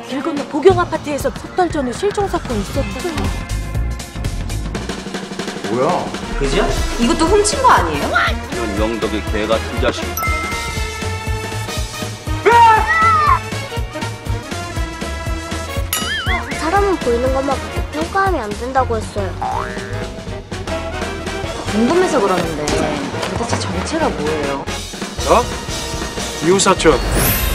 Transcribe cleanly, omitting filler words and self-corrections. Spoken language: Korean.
길 건너 보경 아파트에서 석 달 전에 실종 사건 있었대. 뭐야? 그지야? 이것도 훔친 거 아니에요? 이런 영덕의 개 같은 자식. 사람은 보이는 것만 보고 평가하면 안 된다고 했어요. 궁금해서 그러는데 도대체 정체가 뭐예요? 이웃사촌.